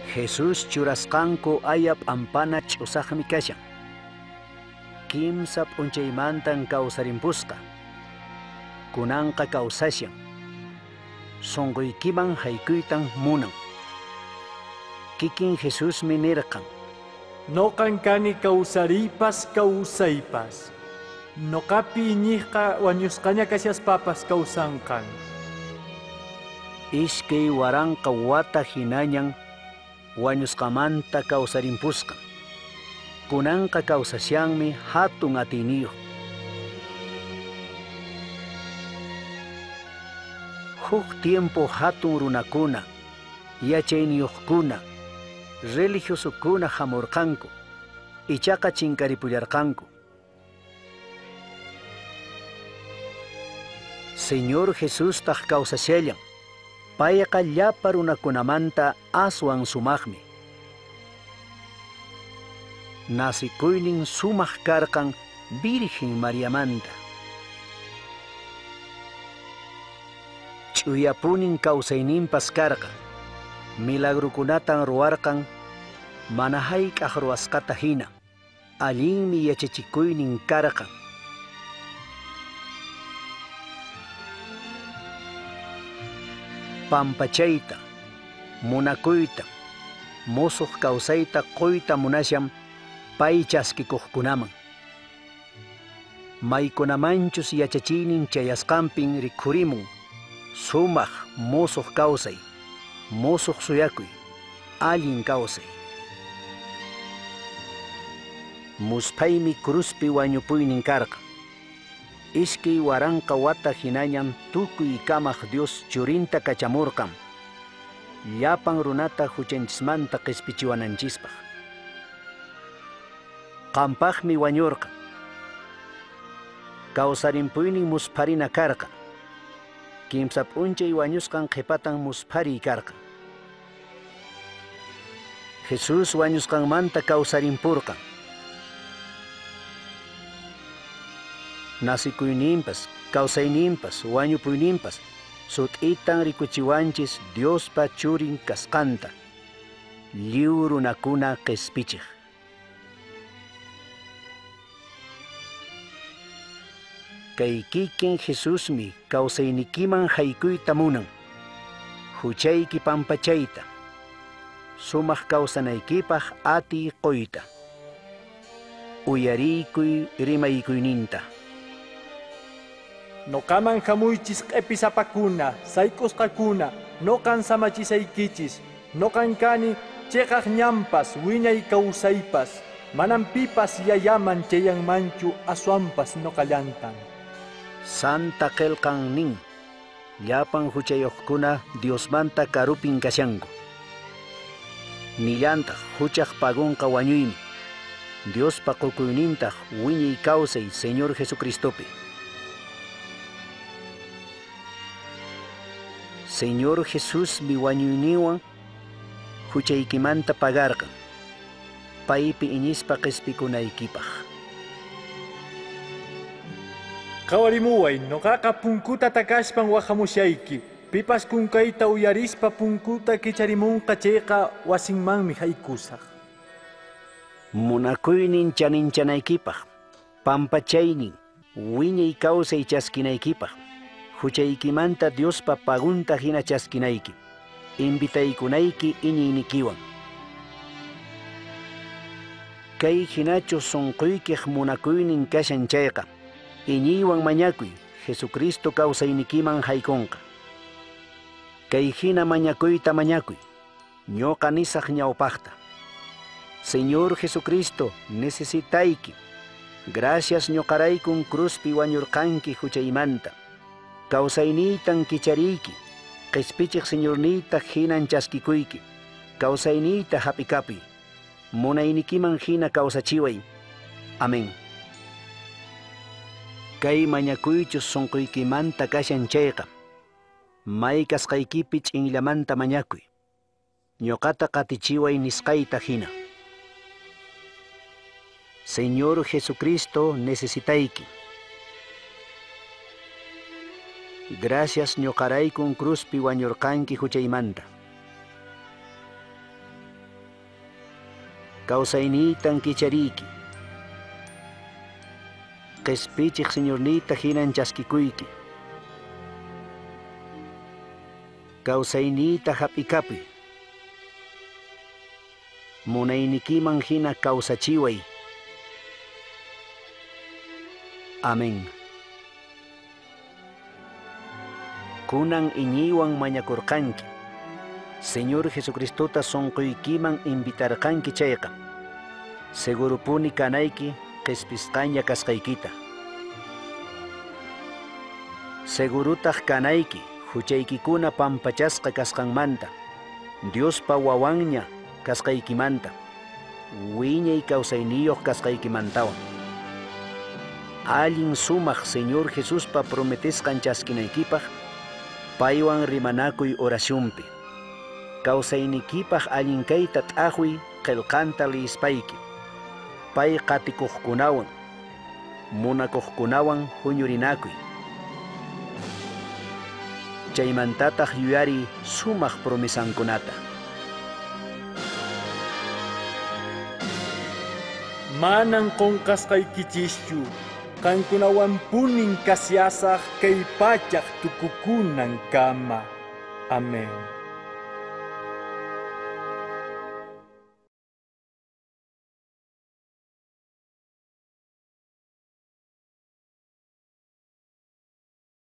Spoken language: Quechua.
Jesús churasqanku ayap ampana ch'usaqmi kashan. Kimsa p'unchaymantan kawsarimpusqa. Kunanqa kawsashan. Sunquykiman haykuytan munan. Kikin Jesusmi nirqan. Noqan kani kawsaripas kawsaypas. Noqapi iñiqa wañusqaña kashaspapas kawsanqan. Iskay waranqa wata hinañan wañusqamanta kawsarimpusqa. Kunanqa kawsasyanmi hatun atiniyuq. Huk tiempo hatun runakuna, yachayniyuqkuna, religiosukuna hamurqanku, ichaqa chinkaripullarqanku. Señor Jesús taq kawsashallan, payqa llapa runakunamanta aswan sumaqmi. Nasikuynin sumaq karqan Virgen Mariamanta. Ch'uyapunin kawsayninpas karqa, milagrukunatan ruwarqan, mana hayk'aq ruwasqata hina, allinmi yachachikuynin karqan. Pampachayta, munakuyta, musuq kawsayta quyta munasham pay chaskikuqkunaman. Maykunamanchus yachachiynin chayasqanpin rikhurimun, sumaq musuq kawsay, musuq suyakuy, allin kawsay. Muspaymi cruzpi wañupuynin karqa. Iskay waranqa wata hinañan tukuy kamaq Dios churinta kachamurqan. Llapan runata huchanchismanta q'ispichiwananchispaq. Qampaqmi wañurqa. Kawsarimpuynin musparina karqa. Kimsa p'unchay wañusqan qhipatan muspari karqa. Jesús wañusqanmanta kawsarimpurqan. Nasikuyninpas, kawsayninpas, wañupuyninpas, sut'itan rikuchiwanchis Diospa churin kasqanta, lliw runakuna q'ispichiq. Kay kikin Jesusmi kawsaynikiman haykuyta munan, huchayki pampachayta, sumaq kawsanaykipaq atiy qoyta, uyariykuy rimaykuyninta. Noqaman hamuychis q'ipisapakuna, saykusqakuna, noqan samachisaykichis, noqan kani chayqaq ñampas, wiñay kawsaypas, manan pipas yayaman chayanmanchu aswanpas noqallantan. Santa qillqan nin, llapan huchayuqkuna Diosmanta karupin kashanku. Nillantaq huchaq pagunqa wañuymi, Diospa qukuynintaq wiñay kawsay Señor Jesucristopi. Señor Jesús mi wañuyniwan huchaykimanta pagarqan, paypi iñispa q'ispikunaykipaq. Qawarimuway, noqaqa punkuta takashpan wahamushayki, pipas kunkayta uyarispa punkuta kicharimunqa chayqa wasinmanmi haykusaq. Munakuynin chaninchanaykipak, pampachaynin, wiñay kawsay chaskinaykipaq, huchaykimanta Diospa pagunta hina chaskinayki, invitaykunayki iñiynikiwan. Kay hinachu sunquykiq munakuynin kashan chayqa, iñiywan mañakuy Jesucristo kawsaynikiman haykunqa. Kay hina mañakuyta mañakuy, ñoqa nisaq ñawpaqta. Señor Jesucristo, necesitayki. Gracias ñoqaraykun cruzpi wañurqanki huchaymanta. Kawsayniytan kichariyki. Q'ispichiq Señorniyta hinan chaskikuyki. Kawsayniyta hap'ikapuy. Munaynikiman hina kawsachiway. Amén. Kay mañakuychus sunquykimanta kashan chayqa. May kasqaykipi ch'inllamanta mañakuy. Ñoqata qatichiway nisqayta hina. Señor Jesucristo, necesitayki. Gracias ñoqaraykun cruzpi wañurqanki huchaymanta. kawsaynitan kichariki. Qespichik señornita hinan chaskikuyki. Kawsaynita hap'ikapuy. Munaynikiman hina kawsachiway. Amén. Kunan iñiwan mañakurqanki. Señor Jesucristota sonquykiman invitarqanki chayqa. Segurupuni kanayki qispisqaña kasqaykita. Segurutaq kanayki huchaykikuna pampachasqa kasqanmanta. Diospa wawanña kasqaykimanta. Wiñay kawsayniyuq kasqaykimantawan. Allin sumaq Señor Jesuspa prometesqan chaskinaykipaq paywan rimanakuy oracionpi. Kawsaynikipaq allinkayta t'ajuy qillqanta liispayki. Pay qatikuqkunawan, munakuqkunawan huñurinakuy. Chaymantataq yuyari sumaq promisankunata. Manan qonqasqaykichischu, qankunawan punin kasyasaq kay pachaq tukukunan kama. Amén.